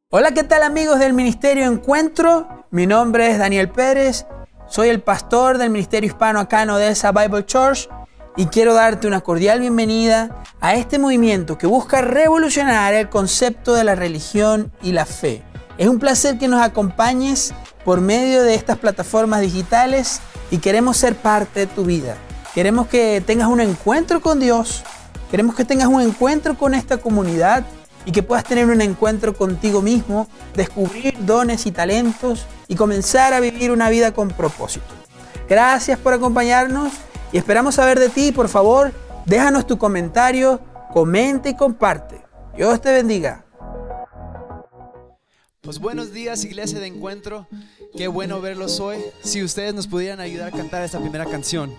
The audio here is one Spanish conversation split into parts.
Hola, ¿qué tal amigos del Ministerio Encuentro? Mi nombre es Daniel Pérez, soy el pastor del Ministerio Hispano acá en Odessa Bible Church y quiero darte una cordial bienvenida a este movimiento que busca revolucionar el concepto de la religión y la fe. Es un placer que nos acompañes por medio de estas plataformas digitales y queremos ser parte de tu vida. Queremos que tengas un encuentro con Dios, queremos que tengas un encuentro con esta comunidad y que puedas tener un encuentro contigo mismo, descubrir dones y talentos y comenzar a vivir una vida con propósito. Gracias por acompañarnos y esperamos saber de ti. Por favor, déjanos tu comentario, comenta y comparte. Dios te bendiga. Pues buenos días, Iglesia de Encuentro. Qué bueno verlos hoy. Si ustedes nos pudieran ayudar a cantar esta primera canción.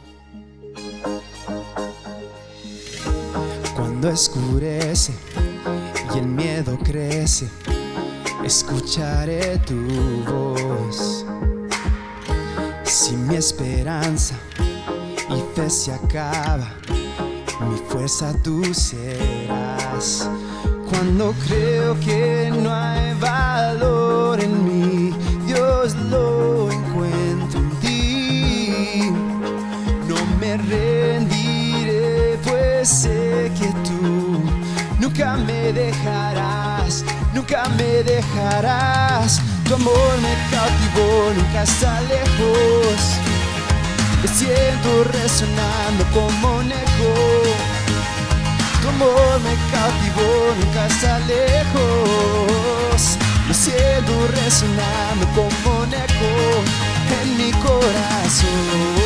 Cuando oscurece y el miedo crece, escucharé tu voz. Si mi esperanza y fe se acaba, mi fuerza tú serás. Cuando creo que no hay valor en mí, Dios lo encuentro en ti. No me rendiré, pues sé que tú nunca me dejarás, nunca me dejarás. Tu amor me cautivó, nunca está lejos. Me siento resonando como un eco. Tu amor me cautivó, nunca está lejos. Me siento resonando como un eco en mi corazón.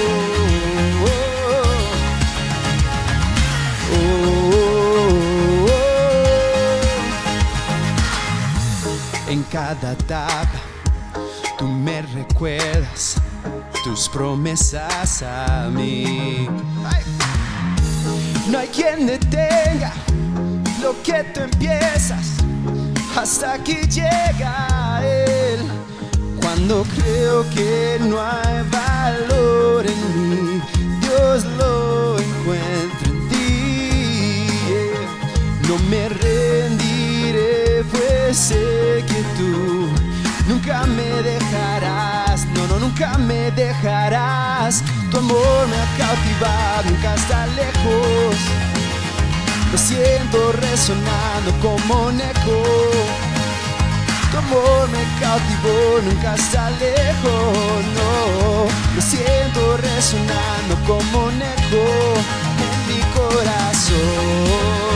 En cada etapa tú me recuerdas tus promesas a mí. No hay quien detenga lo que tú empiezas, hasta que llega Él. Cuando creo que no hay valor en mí, Dios lo encuentra en ti. No me rendiré, pues sé que tú nunca me dejarás. No, nunca me dejarás. Tu amor me ha cautivado, nunca está lejos. Lo siento resonando como un eco. Tu amor me cautivó, nunca está lejos. No, lo siento resonando como un eco en mi corazón.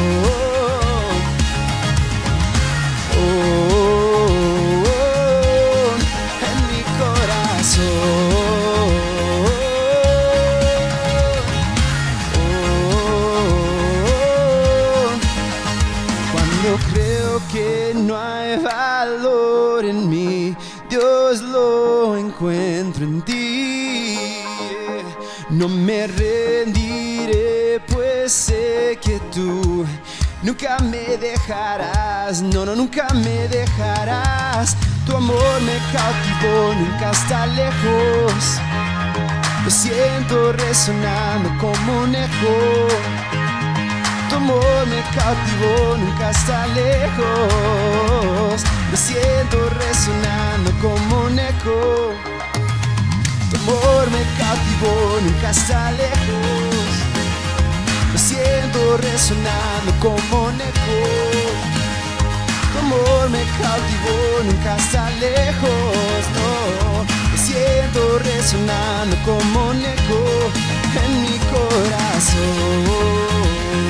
Cuando creo que no hay valor en mí, Dios lo encuentro en ti. No me rendiré, pues sé que tú nunca me dejarás. No, nunca me dejarás. Tu amor me cautivó, nunca está lejos. Lo siento resonando como un eco. Tu amor me cautivó, nunca está lejos. Lo siento resonando como un eco. Tu amor me cautivó, nunca está lejos. Lo siento resonando como un eco. Tu amor me cautivó, nunca está lejos. No, lo siento resonando como un eco en mi corazón.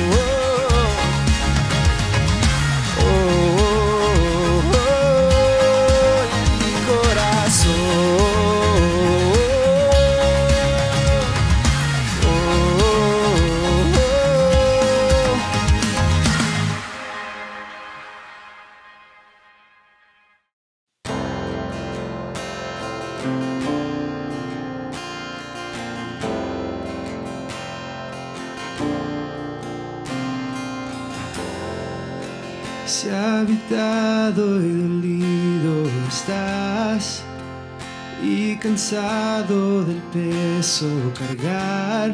Si habitado y dolido estás y cansado del peso cargar,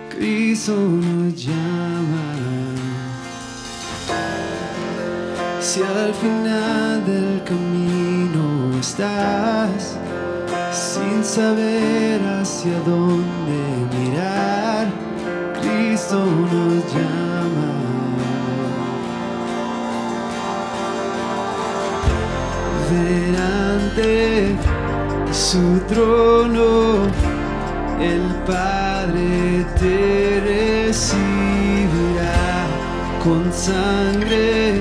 Cristo nos llama. Si al final del camino estás, sin saber hacia dónde mirar, Cristo nos llama. Ven ante su trono, el Padre te recibirá con sangre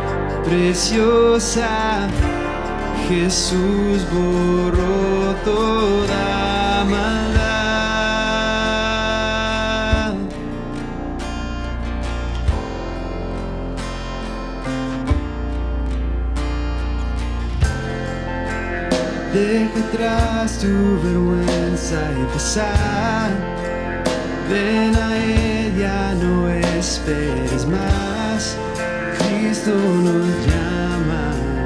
preciosa. Jesús borró toda maldad. Deja atrás tu vergüenza y pesar. Ven a ella, no esperes más. Cristo nos llama.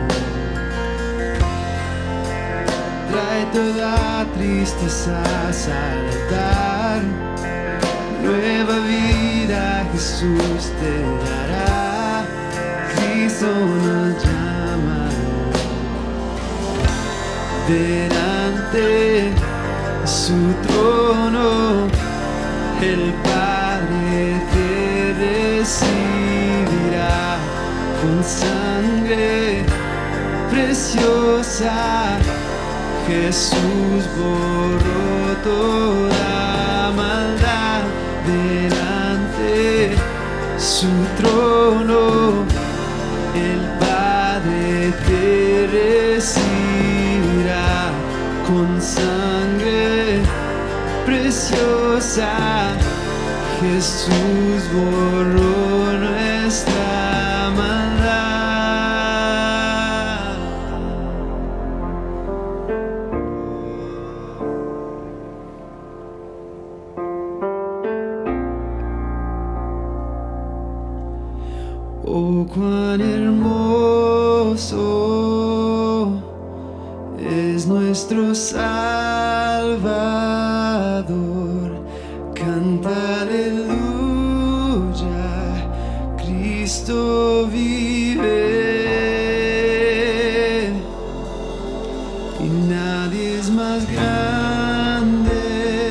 Trae toda tristeza al altar. Nueva vida Jesús te dará. Cristo nos llama. Ven ante su trono, el Padre te recibirá con sangre preciosa. Jesús borró toda maldad. Delante su trono, el Padre te recibirá con sangre preciosa. Jesús borró nuestra maldad. Oh, cuán hermoso es nuestro Salvador. Canta aleluya, Cristo vive. Y nadie es más grande,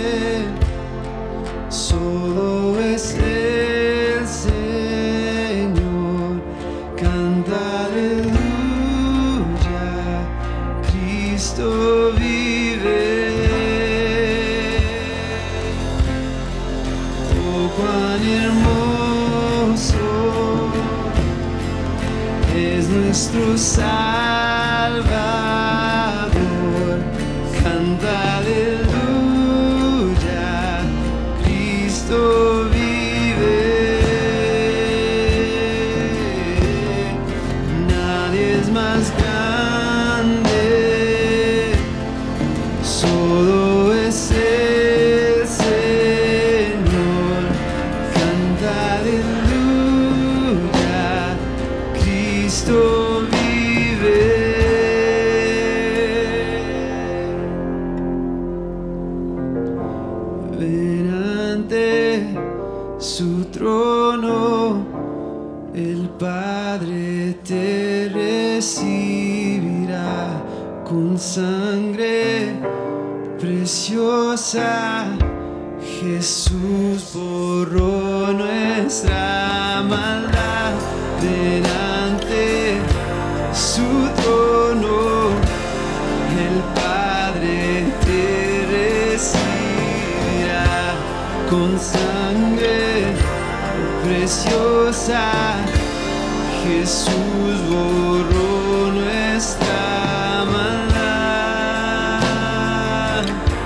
solo es el Señor. Canta aleluya, Cristo vive. Oh, cuán hermoso es nuestro Salvador. Canta aleluya, Cristo vive. Nadie es más grande, solo es el Señor. Canta aleluya, Cristo vive. Ven ante su trono, el Padre te recibirá con sangre preciosa. Jesús borró nuestra maldad. Delante su trono, el Padre te recibirá con sangre preciosa. Jesús borró nuestra maldad.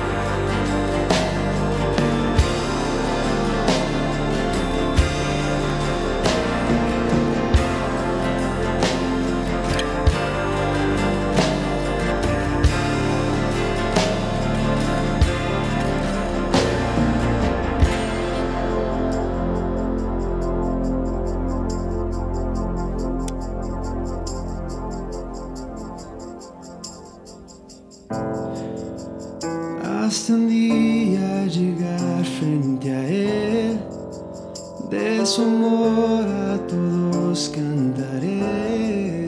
Hasta un día llegar frente a Él, de su amor a todos cantaré.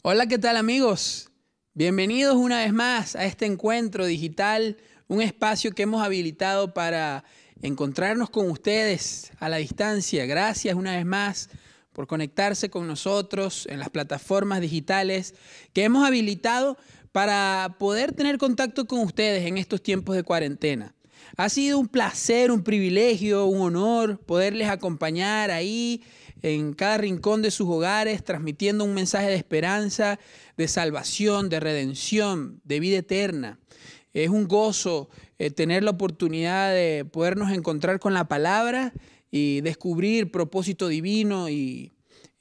Hola, ¿qué tal amigos? Bienvenidos una vez más a este encuentro digital, un espacio que hemos habilitado para encontrarnos con ustedes a la distancia. Gracias una vez más por conectarse con nosotros en las plataformas digitales que hemos habilitado para poder tener contacto con ustedes en estos tiempos de cuarentena. Ha sido un placer, un privilegio, un honor poderles acompañar ahí en cada rincón de sus hogares, transmitiendo un mensaje de esperanza, de salvación, de redención, de vida eterna. Es un gozo tener la oportunidad de podernos encontrar con la palabra y descubrir propósito divino y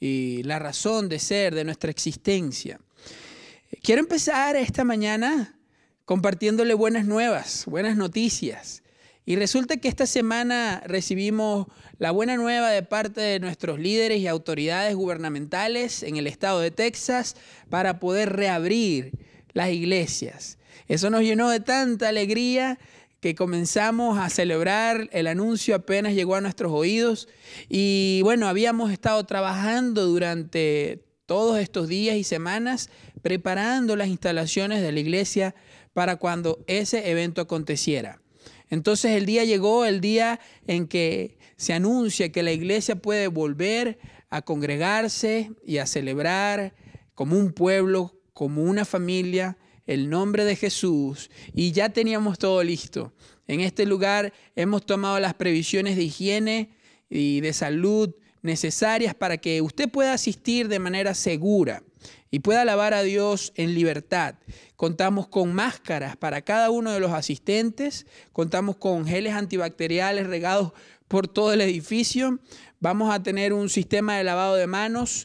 la razón de ser de nuestra existencia. Quiero empezar esta mañana compartiéndole buenas nuevas, buenas noticias. Y resulta que esta semana recibimos la buena nueva de parte de nuestros líderes y autoridades gubernamentales en el estado de Texas para poder reabrir las iglesias. Eso nos llenó de tanta alegría que comenzamos a celebrar. El anuncio apenas llegó a nuestros oídos y bueno, habíamos estado trabajando durante todos estos días y semanas preparando las instalaciones de la iglesia para cuando ese evento aconteciera. Entonces el día llegó, el día en que se anuncia que la iglesia puede volver a congregarse y a celebrar como un pueblo, como una familia, el nombre de Jesús. Y ya teníamos todo listo. En este lugar hemos tomado las previsiones de higiene y de salud necesarias para que usted pueda asistir de manera segura y pueda alabar a Dios en libertad. Contamos con máscaras para cada uno de los asistentes, contamos con geles antibacteriales regados por todo el edificio. Vamos a tener un sistema de lavado de manos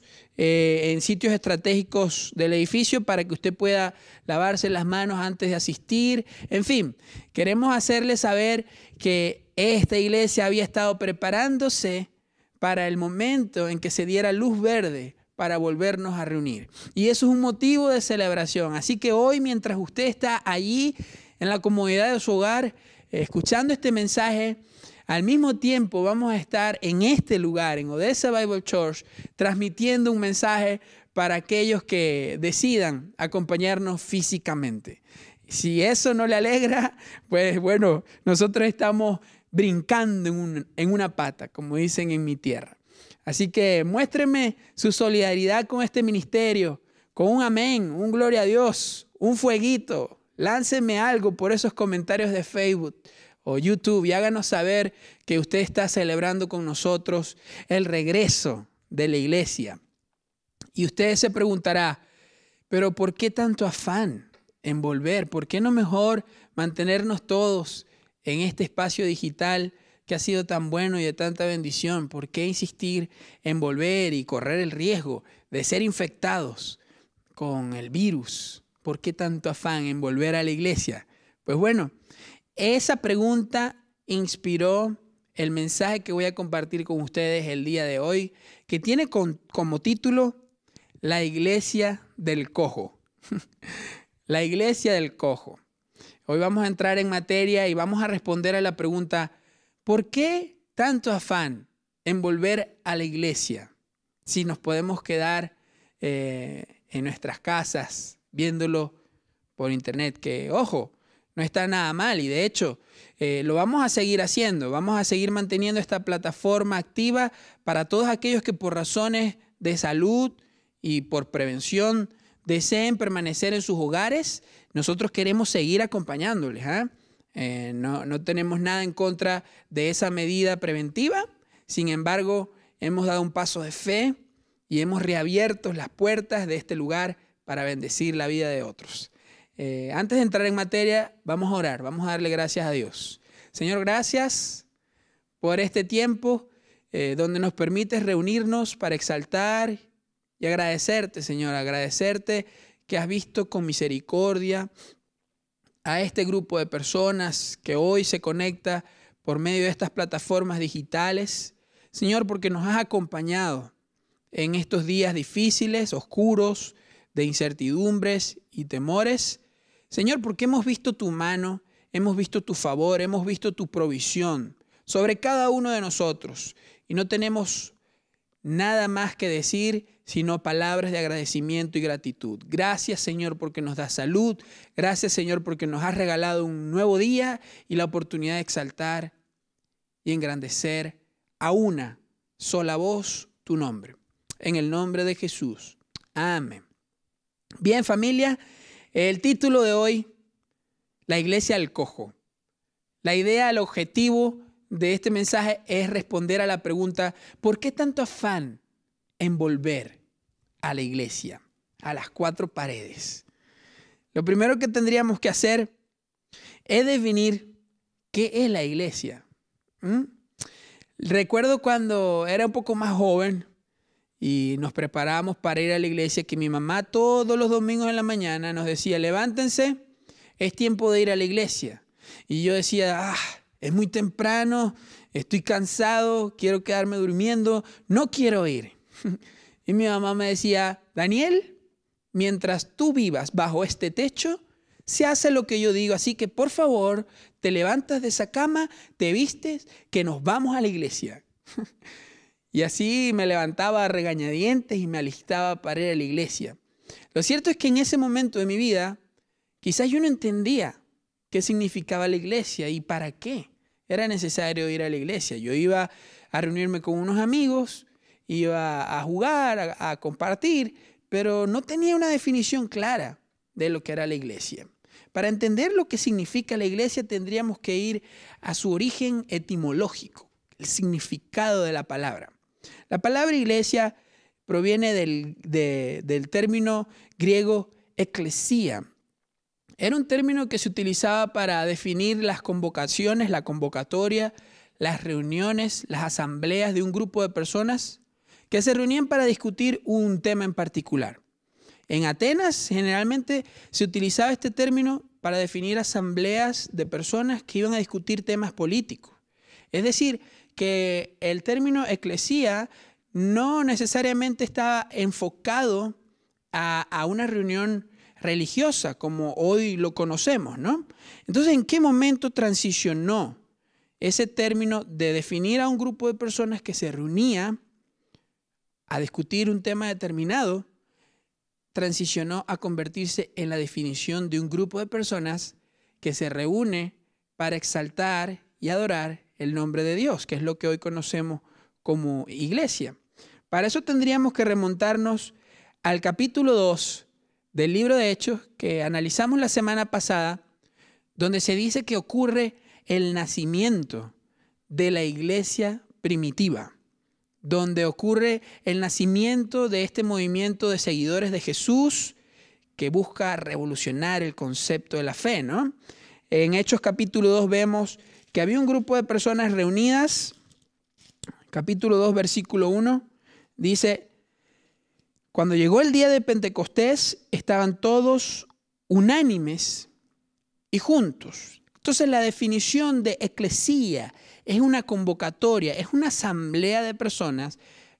en sitios estratégicos del edificio para que usted pueda lavarse las manos antes de asistir. En fin, queremos hacerle saber que esta iglesia había estado preparándose para el momento en que se diera luz verde para volvernos a reunir. Y eso es un motivo de celebración. Así que hoy, mientras usted está allí en la comodidad de su hogar, escuchando este mensaje, al mismo tiempo vamos a estar en este lugar, en Odessa Bible Church, transmitiendo un mensaje para aquellos que decidan acompañarnos físicamente. Si eso no le alegra, pues bueno, nosotros estamos brincando en una pata, como dicen en mi tierra. Así que muéstreme su solidaridad con este ministerio, con un amén, un gloria a Dios, un fueguito. Lánceme algo por esos comentarios de Facebook o YouTube y háganos saber que usted está celebrando con nosotros el regreso de la iglesia. Y usted se preguntará, ¿pero por qué tanto afán en volver? ¿Por qué no mejor mantenernos todos en este espacio digital que ha sido tan bueno y de tanta bendición? ¿Por qué insistir en volver y correr el riesgo de ser infectados con el virus? ¿Por qué tanto afán en volver a la iglesia? Pues bueno, esa pregunta inspiró el mensaje que voy a compartir con ustedes el día de hoy, que tiene como título La iglesia del cojo. La iglesia del cojo. Hoy vamos a entrar en materia y vamos a responder a la pregunta, ¿por qué tanto afán en volver a la iglesia si nos podemos quedar en nuestras casas viéndolo por internet? Que, ojo, no está nada mal y de hecho lo vamos a seguir haciendo. Vamos a seguir manteniendo esta plataforma activa para todos aquellos que por razones de salud y por prevención deseen permanecer en sus hogares. Nosotros queremos seguir acompañándoles, no tenemos nada en contra de esa medida preventiva. Sin embargo, hemos dado un paso de fe y hemos reabierto las puertas de este lugar para bendecir la vida de otros. Antes de entrar en materia, vamos a orar, vamos a darle gracias a Dios. Señor, gracias por este tiempo donde nos permites reunirnos para exaltar y agradecerte, Señor, agradecerte que has visto con misericordia a este grupo de personas que hoy se conecta por medio de estas plataformas digitales. Señor, porque nos has acompañado en estos días difíciles, oscuros, de incertidumbres y temores. Señor, porque hemos visto tu mano, hemos visto tu favor, hemos visto tu provisión sobre cada uno de nosotros y no tenemos nada más que decir, sino palabras de agradecimiento y gratitud. Gracias, Señor, porque nos das salud. Gracias, Señor, porque nos has regalado un nuevo día y la oportunidad de exaltar y engrandecer a una sola voz tu nombre. En el nombre de Jesús. Amén. Bien, familia, el título de hoy, la iglesia al cojo. La idea, el objetivo de este mensaje es responder a la pregunta, ¿por qué tanto afán en volver a la iglesia, a las cuatro paredes? Lo primero que tendríamos que hacer es definir qué es la iglesia. Recuerdo cuando era un poco más joven y nos preparábamos para ir a la iglesia, que mi mamá todos los domingos en la mañana nos decía, levántense, es tiempo de ir a la iglesia. Y yo decía, es muy temprano, estoy cansado, quiero quedarme durmiendo, no quiero ir. Y mi mamá me decía, Daniel, mientras tú vivas bajo este techo, se hace lo que yo digo, así que por favor, te levantas de esa cama, te vistes, que nos vamos a la iglesia. Y así me levantaba a regañadientes y me alistaba para ir a la iglesia. Lo cierto es que en ese momento de mi vida, quizás yo no entendía qué significaba la iglesia y para qué era necesario ir a la iglesia. Yo iba a reunirme con unos amigos, iba a jugar, a compartir, pero no tenía una definición clara de lo que era la iglesia. Para entender lo que significa la iglesia tendríamos que ir a su origen etimológico, el significado de la palabra. La palabra iglesia proviene del término griego eclesia. Era un término que se utilizaba para definir las convocaciones, la convocatoria, las reuniones, las asambleas de un grupo de personas que se reunían para discutir un tema en particular. En Atenas generalmente se utilizaba este término para definir asambleas de personas que iban a discutir temas políticos. Es decir, que el término eclesía no necesariamente estaba enfocado a una reunión religiosa como hoy lo conocemos, ¿no? Entonces, ¿en qué momento transicionó ese término de definir a un grupo de personas que se reunía a discutir un tema determinado, transicionó a convertirse en la definición de un grupo de personas que se reúne para exaltar y adorar el nombre de Dios, que es lo que hoy conocemos como iglesia? Para eso tendríamos que remontarnos al capítulo 2 del libro de Hechos que analizamos la semana pasada, donde se dice que ocurre el nacimiento de la iglesia primitiva, donde ocurre el nacimiento de este movimiento de seguidores de Jesús que busca revolucionar el concepto de la fe, ¿no? En Hechos capítulo 2 vemos que había un grupo de personas reunidas. Capítulo 2, versículo 1, dice, cuando llegó el día de Pentecostés, estaban todos unánimes y juntos. Entonces la definición de eclesía es una convocatoria, es una asamblea de personas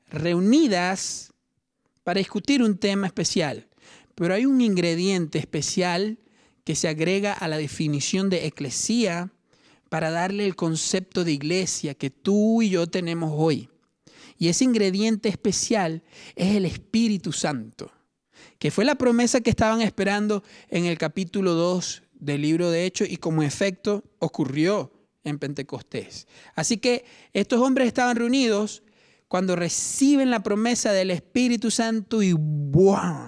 reunidas para discutir un tema especial. Pero hay un ingrediente especial que se agrega a la definición de eclesía para darle el concepto de iglesia que tú y yo tenemos hoy. Y ese ingrediente especial es el Espíritu Santo, que fue la promesa que estaban esperando en el capítulo 2 del libro de Hechos y como efecto ocurrió en Pentecostés. Así que estos hombres estaban reunidos cuando reciben la promesa del Espíritu Santo y ¡buah!,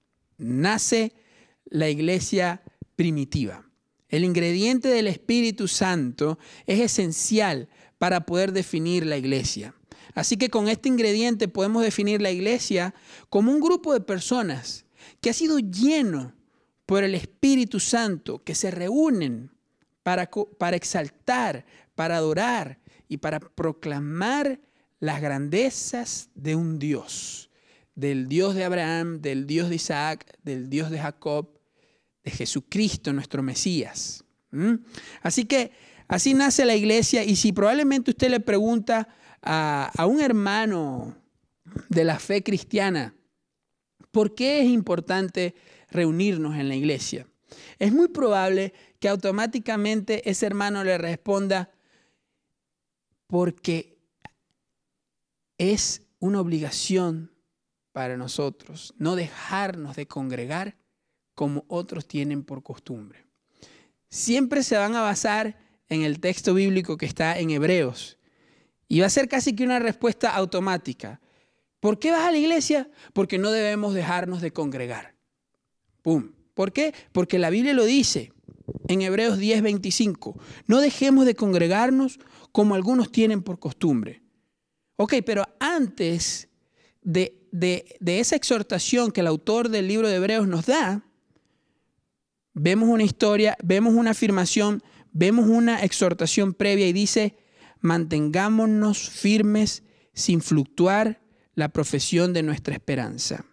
nace la iglesia primitiva. El ingrediente del Espíritu Santo es esencial para poder definir la iglesia. Así que con este ingrediente podemos definir la iglesia como un grupo de personas que ha sido lleno por el Espíritu Santo, que se reúnen para exaltar, para adorar y para proclamar las grandezas de un Dios, del Dios de Abraham, del Dios de Isaac, del Dios de Jacob, de Jesucristo, nuestro Mesías. Así que así nace la iglesia, y si probablemente usted le pregunta a un hermano de la fe cristiana, ¿por qué es importante reunirnos en la iglesia? Es muy probable que automáticamente ese hermano le responda, porque es una obligación para nosotros no dejarnos de congregar como otros tienen por costumbre. Siempre se van a basar en el texto bíblico que está en Hebreos y va a ser casi que una respuesta automática. ¿Por qué vas a la iglesia? Porque no debemos dejarnos de congregar. ¡Pum! ¿Por qué? Porque la Biblia lo dice en Hebreos 10:25. No dejemos de congregarnos como algunos tienen por costumbre. Ok, pero antes de esa exhortación que el autor del libro de Hebreos nos da, vemos una historia, vemos una afirmación, vemos una exhortación previa y dice, mantengámonos firmes sin fluctuar la profesión de nuestra esperanza.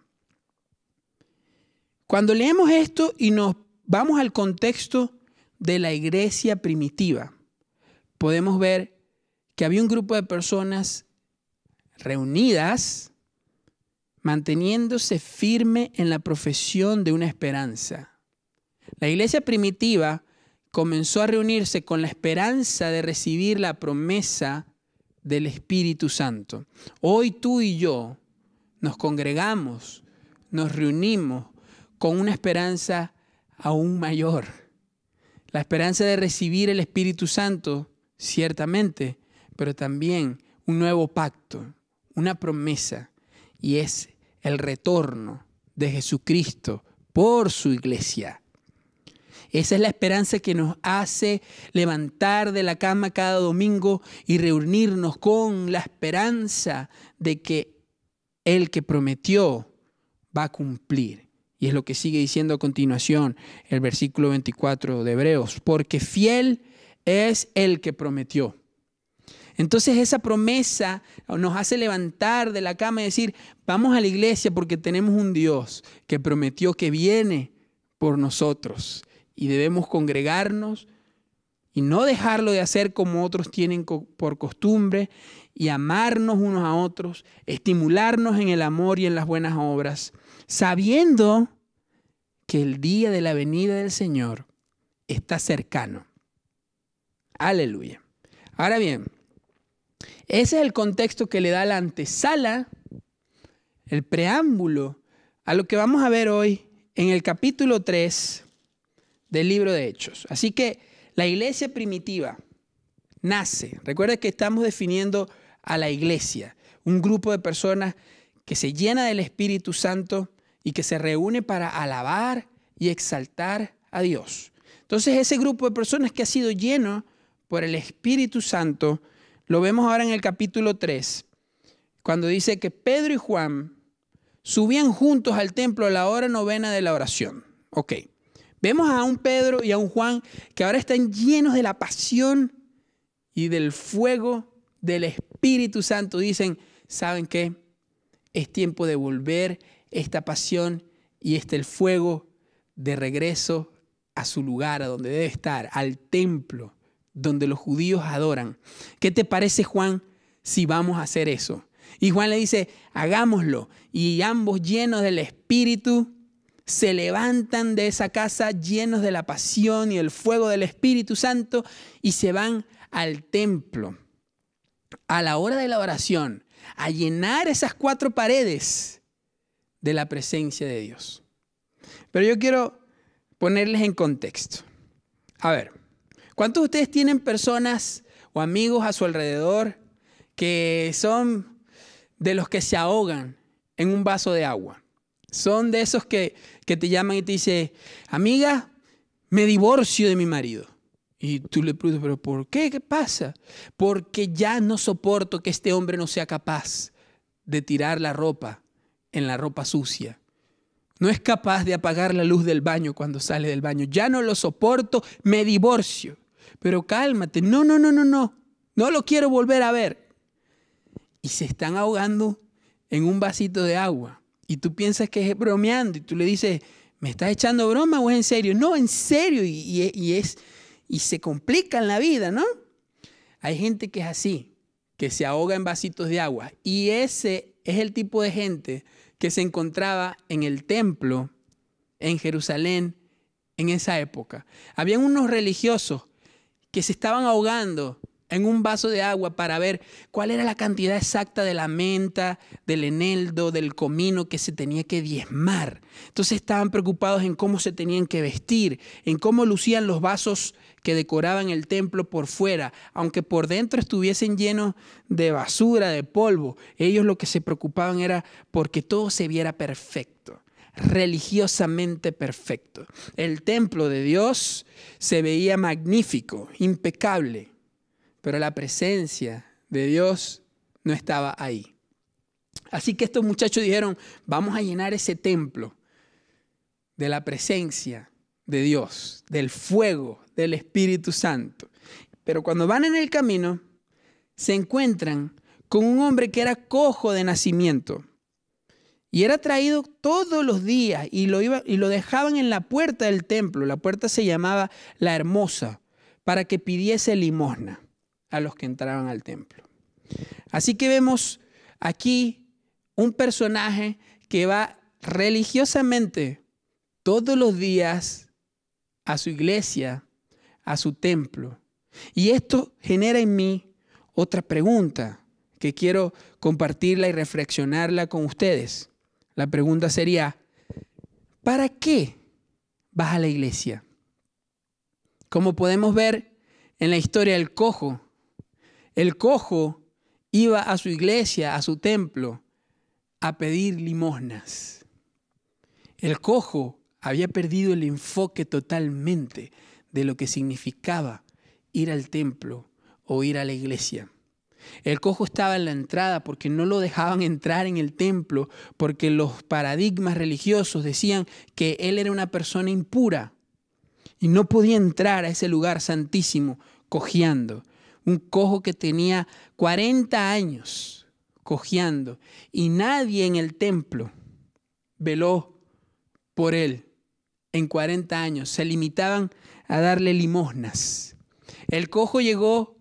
Cuando leemos esto y nos vamos al contexto de la iglesia primitiva, podemos ver que había un grupo de personas reunidas, manteniéndose firme en la profesión de una esperanza. La iglesia primitiva comenzó a reunirse con la esperanza de recibir la promesa del Espíritu Santo. Hoy tú y yo nos congregamos, nos reunimos con una esperanza aún mayor. La esperanza de recibir el Espíritu Santo, ciertamente, pero también un nuevo pacto, una promesa, y es el retorno de Jesucristo por su iglesia. Esa es la esperanza que nos hace levantar de la cama cada domingo y reunirnos con la esperanza de que el que prometió va a cumplir. Y es lo que sigue diciendo a continuación el versículo 24 de Hebreos. Porque fiel es el que prometió. Entonces esa promesa nos hace levantar de la cama y decir, vamos a la iglesia porque tenemos un Dios que prometió que viene por nosotros. Y debemos congregarnos y no dejarlo de hacer como otros tienen por costumbre y amarnos unos a otros, estimularnos en el amor y en las buenas obras, sabiendo que el día de la venida del Señor está cercano. Aleluya. Ahora bien, ese es el contexto que le da la antesala, el preámbulo, a lo que vamos a ver hoy en el capítulo 3 del libro de Hechos. Así que la iglesia primitiva nace. Recuerda que estamos definiendo a la iglesia, un grupo de personas que se llena del Espíritu Santo y que se reúne para alabar y exaltar a Dios. Entonces ese grupo de personas que ha sido lleno por el Espíritu Santo, lo vemos ahora en el capítulo 3, cuando dice que Pedro y Juan subían juntos al templo a la hora 9 de la oración. Ok. Vemos a un Pedro y a un Juan que ahora están llenos de la pasión y del fuego del Espíritu Santo. Dicen, ¿saben qué? Es tiempo de volver esta pasión y el fuego de regreso a su lugar, a donde debe estar, al templo, donde los judíos adoran. ¿Qué te parece, Juan, si vamos a hacer eso? Y Juan le dice, hagámoslo. Y ambos llenos del Espíritu se levantan de esa casa llenos de la pasión y el fuego del Espíritu Santo y se van al templo a la hora de la oración a llenar esas 4 paredes de la presencia de Dios. Pero yo quiero ponerles en contexto. A ver, ¿cuántos de ustedes tienen personas o amigos a su alrededor que son de los que se ahogan en un vaso de agua? Son de esos que te llaman y te dicen, amiga, me divorcio de mi marido. Y tú le preguntas, ¿pero por qué? ¿Qué pasa? Porque ya no soporto que este hombre no sea capaz de tirar la ropa en la ropa sucia. No es capaz de apagar la luz del baño cuando sale del baño. Ya no lo soporto, me divorcio. Pero cálmate, no lo quiero volver a ver. Y se están ahogando en un vasito de agua. Y tú piensas que es bromeando y tú le dices, ¿me estás echando broma o es en serio? No, en serio. Y se complica en la vida, ¿no? Hay gente que es así, que se ahoga en vasitos de agua. Y ese es el tipo de gente que se encontraba en el templo en Jerusalén en esa época. Habían unos religiosos que se estaban ahogando en un vaso de agua para ver cuál era la cantidad exacta de la menta, del eneldo, del comino que se tenía que diezmar. Entonces estaban preocupados en cómo se tenían que vestir, en cómo lucían los vasos que decoraban el templo por fuera, aunque por dentro estuviesen llenos de basura, de polvo. Ellos lo que se preocupaban era porque todo se viera perfecto, religiosamente perfecto. El templo de Dios se veía magnífico, impecable, pero la presencia de Dios no estaba ahí. Así que estos muchachos dijeron, vamos a llenar ese templo de la presencia de Dios, del fuego del Espíritu Santo. Pero cuando van en el camino, se encuentran con un hombre que era cojo de nacimiento. Y era traído todos los días y lo dejaban en la puerta del templo. La puerta se llamaba La Hermosa, para que pidiese limosna a los que entraban al templo. Así que vemos aquí un personaje que va religiosamente todos los días a su iglesia, a su templo. Y esto genera en mí otra pregunta que quiero compartirla y reflexionarla con ustedes. La pregunta sería, ¿para qué vas a la iglesia? Como podemos ver en la historia del cojo, el cojo iba a su iglesia, a su templo, a pedir limosnas. El cojo había perdido el enfoque totalmente de lo que significaba ir al templo o ir a la iglesia. El cojo estaba en la entrada porque no lo dejaban entrar en el templo, porque los paradigmas religiosos decían que él era una persona impura y no podía entrar a ese lugar santísimo cojeando. Un cojo que tenía 40 años cojeando y nadie en el templo veló por él en 40 años. Se limitaban a darle limosnas. El cojo llegó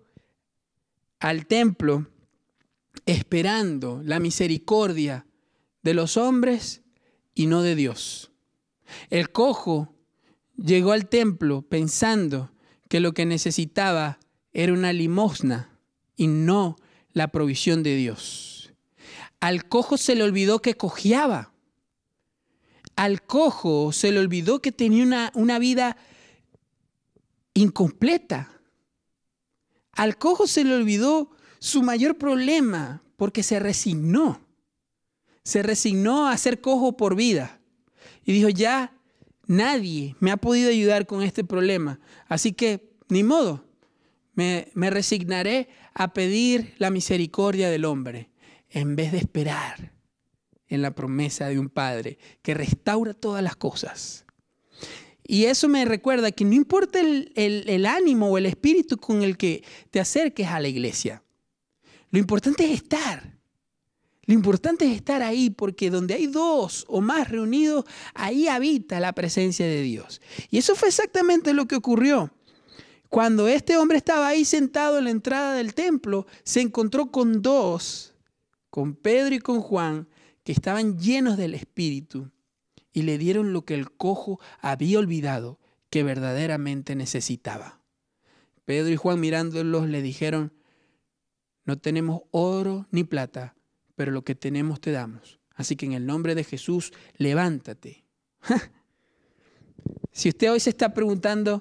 al templo esperando la misericordia de los hombres y no de Dios. El cojo llegó al templo pensando que lo que necesitaba era una limosna y no la provisión de Dios. Al cojo se le olvidó que cojeaba. Al cojo se le olvidó que tenía una vida incompleta. Al cojo se le olvidó su mayor problema porque se resignó. Se resignó a ser cojo por vida. Y dijo, ya nadie me ha podido ayudar con este problema. Así que, ni modo, me resignaré a pedir la misericordia del hombre en vez de esperar en la promesa de un Padre que restaura todas las cosas. Y eso me recuerda que no importa el ánimo o el espíritu con el que te acerques a la iglesia. Lo importante es estar. Lo importante es estar ahí, porque donde hay dos o más reunidos, ahí habita la presencia de Dios. Y eso fue exactamente lo que ocurrió. Cuando este hombre estaba ahí sentado en la entrada del templo, se encontró con dos, con Pedro y con Juan, que estaban llenos del Espíritu y le dieron lo que el cojo había olvidado que verdaderamente necesitaba. Pedro y Juan, mirándolos, le dijeron, no tenemos oro ni plata, pero lo que tenemos te damos. Así que en el nombre de Jesús, levántate. Si usted hoy se está preguntando,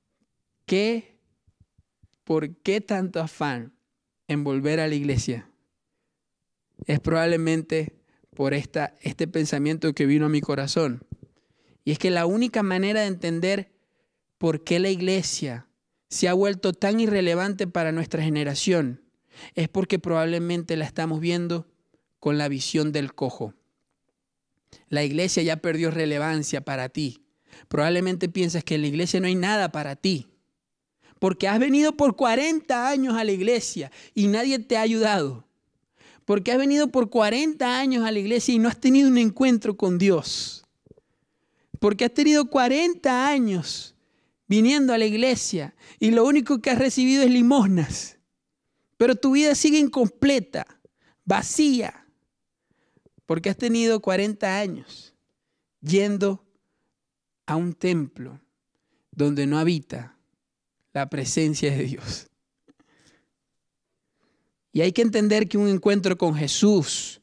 ¿por qué tanto afán en volver a la iglesia? Es probablemente por este pensamiento que vino a mi corazón. Y es que la única manera de entender por qué la iglesia se ha vuelto tan irrelevante para nuestra generación es porque probablemente la estamos viendo con la visión del cojo. La iglesia ya perdió relevancia para ti. Probablemente piensas que en la iglesia no hay nada para ti, porque has venido por 40 años a la iglesia y nadie te ha ayudado. Porque has venido por 40 años a la iglesia y no has tenido un encuentro con Dios. Porque has tenido 40 años viniendo a la iglesia y lo único que has recibido es limosnas. Pero tu vida sigue incompleta, vacía. Porque has tenido 40 años yendo a un templo donde no habita la presencia de Dios. Y hay que entender que un encuentro con Jesús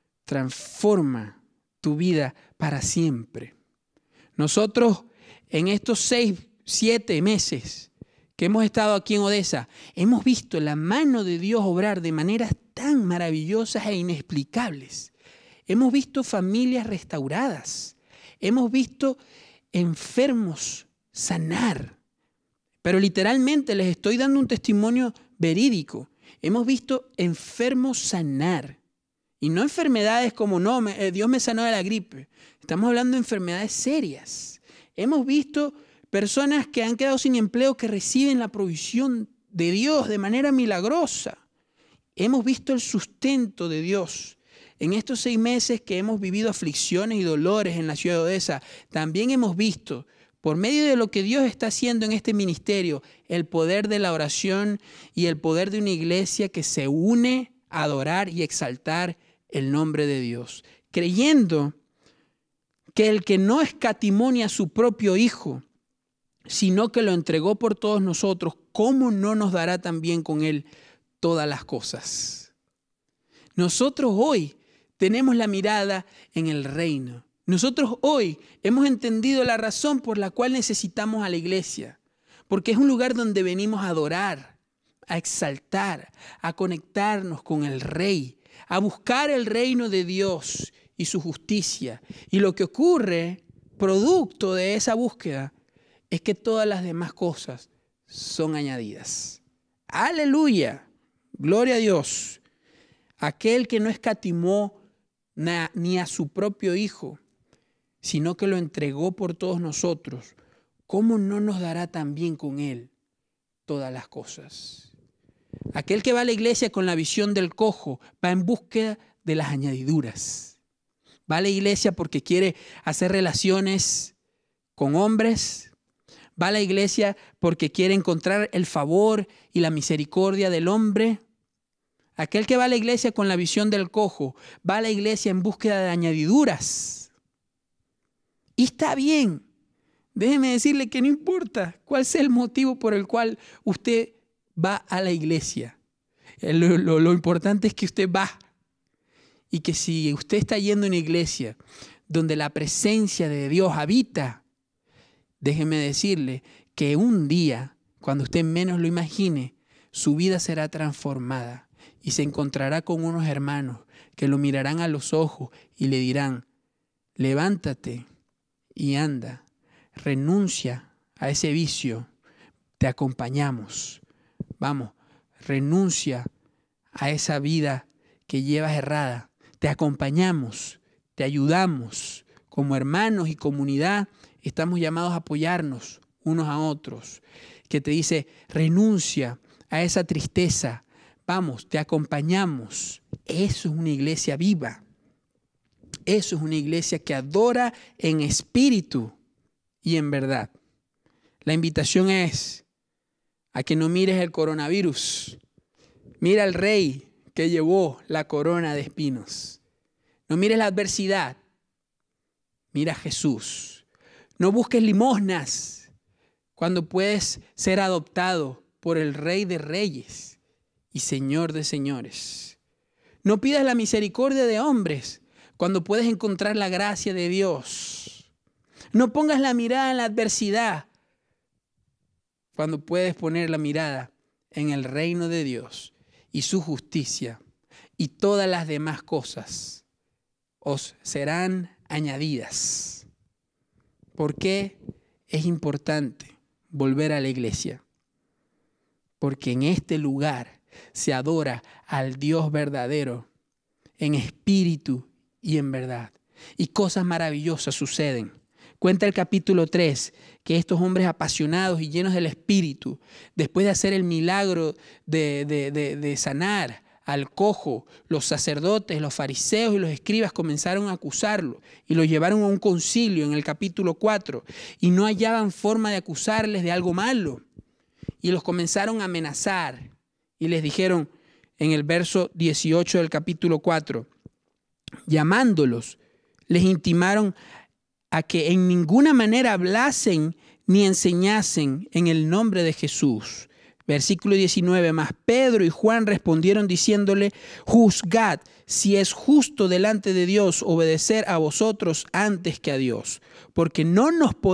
transforma tu vida para siempre. Nosotros en estos 6, 7 meses que hemos estado aquí en Odessa, hemos visto la mano de Dios obrar de maneras tan maravillosas e inexplicables. Hemos visto familias restauradas. Hemos visto enfermos sanar. Pero literalmente les estoy dando un testimonio verídico. Hemos visto enfermos sanar. Y no enfermedades como Dios me sanó de la gripe. Estamos hablando de enfermedades serias. Hemos visto personas que han quedado sin empleo que reciben la provisión de Dios de manera milagrosa. Hemos visto el sustento de Dios. En estos 6 meses que hemos vivido aflicciones y dolores en la ciudad de Odessa, también hemos visto, por medio de lo que Dios está haciendo en este ministerio, el poder de la oración y el poder de una iglesia que se une a adorar y exaltar el nombre de Dios, creyendo que el que no escatimó ni a su propio Hijo, sino que lo entregó por todos nosotros, ¿cómo no nos dará también con Él todas las cosas? Nosotros hoy tenemos la mirada en el reino. Nosotros hoy hemos entendido la razón por la cual necesitamos a la iglesia, porque es un lugar donde venimos a adorar, a exaltar, a conectarnos con el Rey, a buscar el reino de Dios y su justicia. Y lo que ocurre, producto de esa búsqueda, es que todas las demás cosas son añadidas. ¡Aleluya! ¡Gloria a Dios! Aquel que no escatimó ni a su propio Hijo, sino que lo entregó por todos nosotros, ¿cómo no nos dará también con Él todas las cosas? Aquel que va a la iglesia con la visión del cojo va en búsqueda de las añadiduras. Va a la iglesia porque quiere hacer relaciones con hombres. Va a la iglesia porque quiere encontrar el favor y la misericordia del hombre. Aquel que va a la iglesia con la visión del cojo va a la iglesia en búsqueda de añadiduras. Y está bien. Déjeme decirle que no importa cuál sea el motivo por el cual usted va a la iglesia. Lo importante es que usted va. Y que si usted está yendo a una iglesia donde la presencia de Dios habita, déjeme decirle que un día, cuando usted menos lo imagine, su vida será transformada y se encontrará con unos hermanos que lo mirarán a los ojos y le dirán, levántate y anda, renuncia a ese vicio, te acompañamos. Vamos, renuncia a esa vida que llevas errada, te acompañamos, te ayudamos. Como hermanos y comunidad estamos llamados a apoyarnos unos a otros. Que te dice, renuncia a esa tristeza. Vamos, te acompañamos. Eso es una iglesia viva. Eso es una iglesia que adora en espíritu y en verdad. La invitación es a que no mires el coronavirus. Mira al Rey que llevó la corona de espinos. No mires la adversidad. Mira a Jesús. No busques limosnas cuando puedes ser adoptado por el Rey de Reyes y Señor de Señores. No pidas la misericordia de hombres cuando puedes encontrar la gracia de Dios. No pongas la mirada en la adversidad cuando puedes poner la mirada en el reino de Dios y su justicia, y todas las demás cosas os serán añadidas. ¿Por qué es importante volver a la iglesia? Porque en este lugar se adora al Dios verdadero en espíritu y en verdad. Y cosas maravillosas suceden. Cuenta el capítulo 3 que estos hombres apasionados y llenos del Espíritu, después de hacer el milagro de sanar al cojo, los sacerdotes, los fariseos y los escribas comenzaron a acusarlo y lo llevaron a un concilio en el capítulo 4 y no hallaban forma de acusarles de algo malo y los comenzaron a amenazar y les dijeron en el verso 18 del capítulo 4, llamándolos, les intimaron a que en ninguna manera hablasen ni enseñasen en el nombre de Jesús. Versículo 19, mas Pedro y Juan respondieron diciéndole, juzgad si es justo delante de Dios obedecer a vosotros antes que a Dios, porque no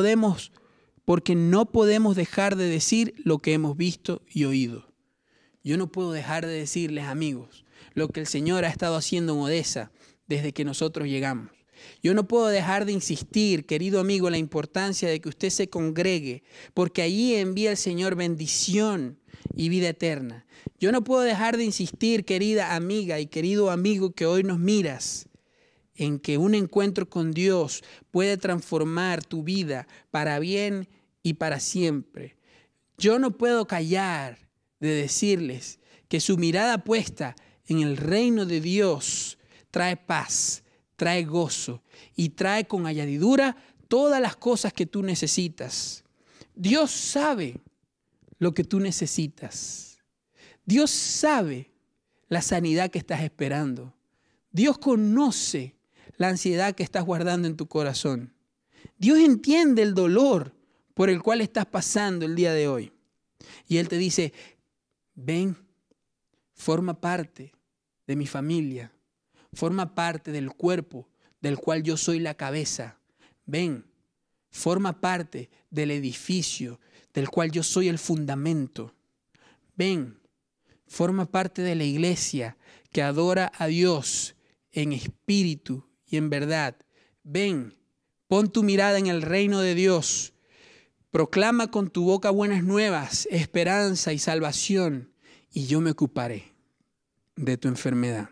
podemos dejar de decir lo que hemos visto y oído. Yo no puedo dejar de decirles, amigos, lo que el Señor ha estado haciendo en Odessa desde que nosotros llegamos. Yo no puedo dejar de insistir, querido amigo, en la importancia de que usted se congregue, porque allí envía el Señor bendición y vida eterna. Yo no puedo dejar de insistir, querida amiga y querido amigo que hoy nos miras, en que un encuentro con Dios puede transformar tu vida para bien y para siempre. Yo no puedo callar de decirles que su mirada puesta en el reino de Dios trae paz, trae gozo y trae con añadidura todas las cosas que tú necesitas. Dios sabe lo que tú necesitas. Dios sabe la sanidad que estás esperando. Dios conoce la ansiedad que estás guardando en tu corazón. Dios entiende el dolor por el cual estás pasando el día de hoy. Y Él te dice, ven, forma parte de mi familia, forma parte del cuerpo del cual yo soy la cabeza. Ven, forma parte del edificio del cual yo soy el fundamento. Ven, forma parte de la iglesia que adora a Dios en espíritu y en verdad. Ven, pon tu mirada en el reino de Dios. Proclama con tu boca buenas nuevas, esperanza y salvación. Y yo me ocuparé de tu enfermedad.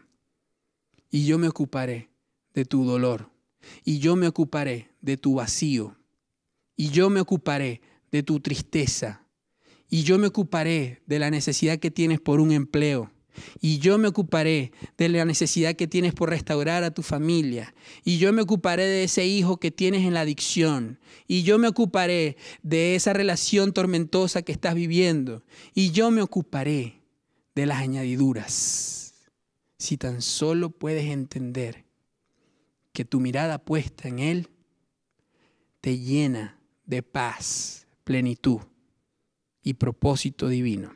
Y yo me ocuparé de tu dolor. Y yo me ocuparé de tu vacío. Y yo me ocuparé de tu tristeza. Y yo me ocuparé de la necesidad que tienes por un empleo. Y yo me ocuparé de la necesidad que tienes por restaurar a tu familia. Y yo me ocuparé de ese hijo que tienes en la adicción. Y yo me ocuparé de esa relación tormentosa que estás viviendo. Y yo me ocuparé de las añadiduras. Si tan solo puedes entender que tu mirada puesta en Él te llena de paz, plenitud y propósito divino.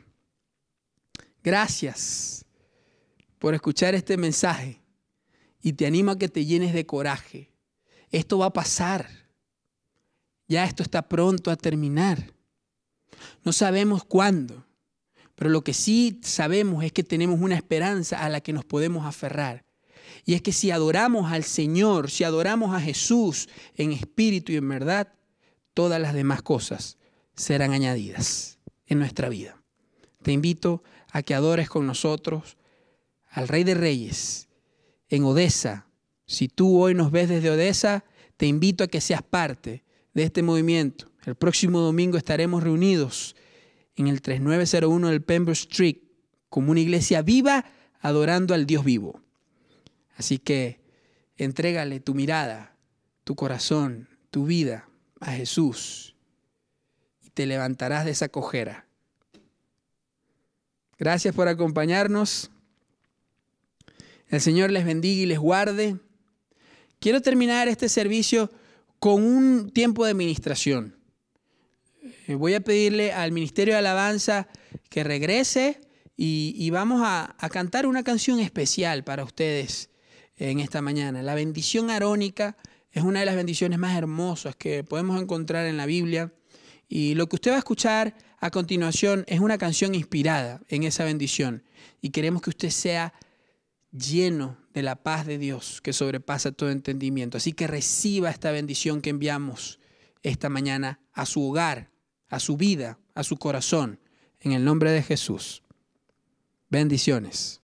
Gracias por escuchar este mensaje y te animo a que te llenes de coraje. Esto va a pasar. Ya esto está pronto a terminar. No sabemos cuándo, pero lo que sí sabemos es que tenemos una esperanza a la que nos podemos aferrar. Y es que si adoramos al Señor, si adoramos a Jesús en espíritu y en verdad, todas las demás cosas serán añadidas en nuestra vida. Te invito a que adores con nosotros al Rey de Reyes en Odessa. Si tú hoy nos ves desde Odessa, te invito a que seas parte de este movimiento. El próximo domingo estaremos reunidos en el 3901 del Pembroke Street como una iglesia viva adorando al Dios vivo. Así que entrégale tu mirada, tu corazón, tu vida a Jesús y te levantarás de esa cojera. Gracias por acompañarnos. El Señor les bendiga y les guarde. Quiero terminar este servicio con un tiempo de ministración. Voy a pedirle al Ministerio de Alabanza que regrese y vamos a cantar una canción especial para ustedes en esta mañana. La bendición arónica es una de las bendiciones más hermosas que podemos encontrar en la Biblia. Y lo que usted va a escuchar a continuación es una canción inspirada en esa bendición. Y queremos que usted sea lleno de la paz de Dios que sobrepasa todo entendimiento. Así que reciba esta bendición que enviamos esta mañana a su hogar, a su vida, a su corazón, en el nombre de Jesús. Bendiciones.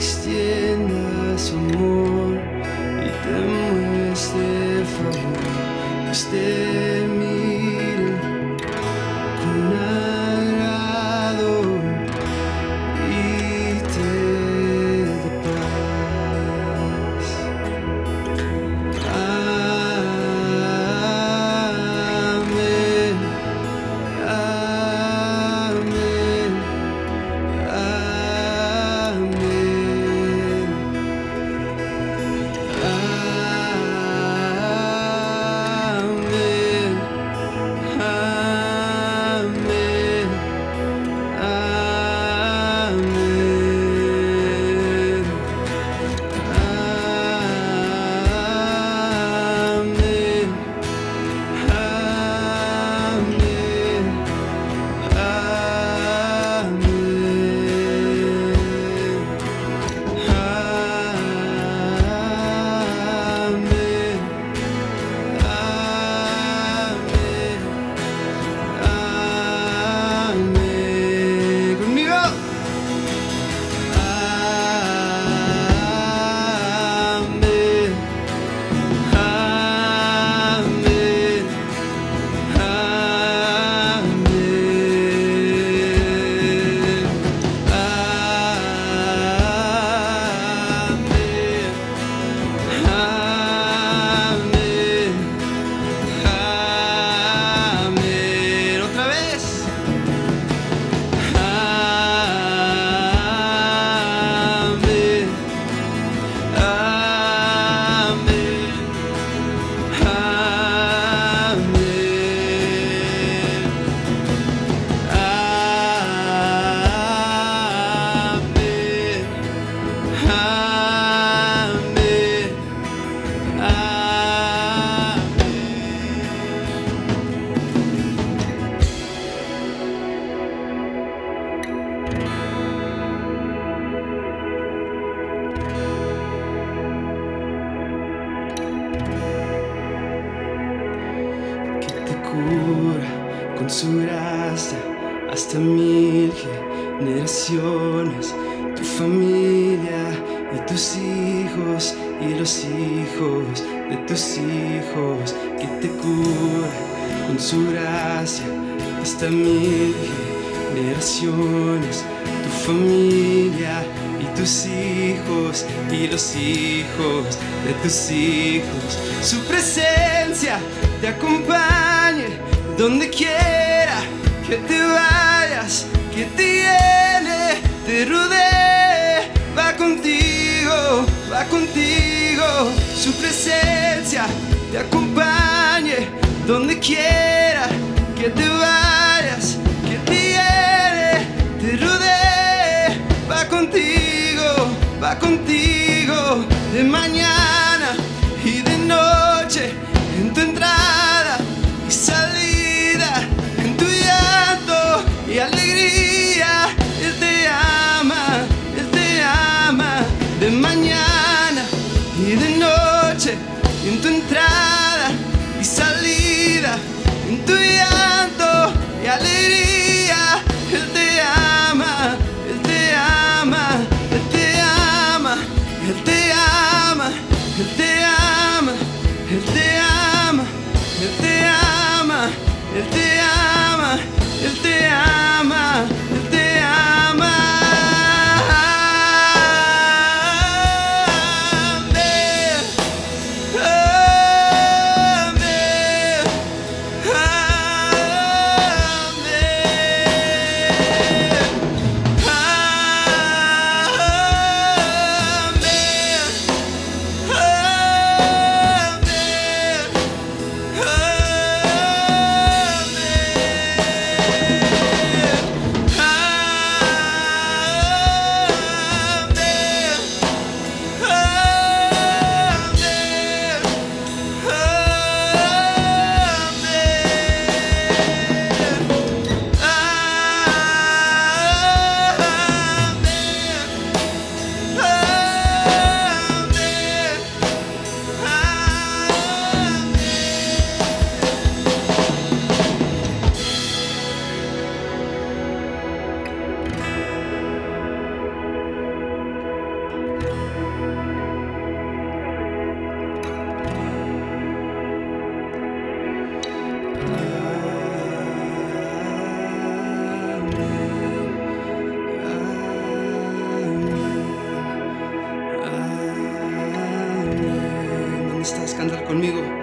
extienda su amor y te muestre favor. Dios te mire con agrado y te dé paz. Amén. Amén. Con su gracia hasta 1000 generaciones, tu familia y tus hijos y los hijos de tus hijos, que te cura con su gracia hasta 1000 generaciones, tu familia y tus hijos y los hijos de tus hijos. Su presencia te acompañe donde quiera que te vayas, que te llene, te rodee, va contigo, va contigo. Su presencia te acompañe donde quiera que te vayas, que te llene, te rodee, va contigo, va contigo, de mañana y de noche, en tu entrada y salida, en tu llanto y alegría. Él te ama, de mañana y de noche, en tu entrada y salida, en tu llanto y alegría. Él te ama, Él te ama, Él te ama, Él te ama, Él te ama, Él te ama, Él te ama, Él te ama, Él te ama, Él te ama. Amén. cantar conmigo.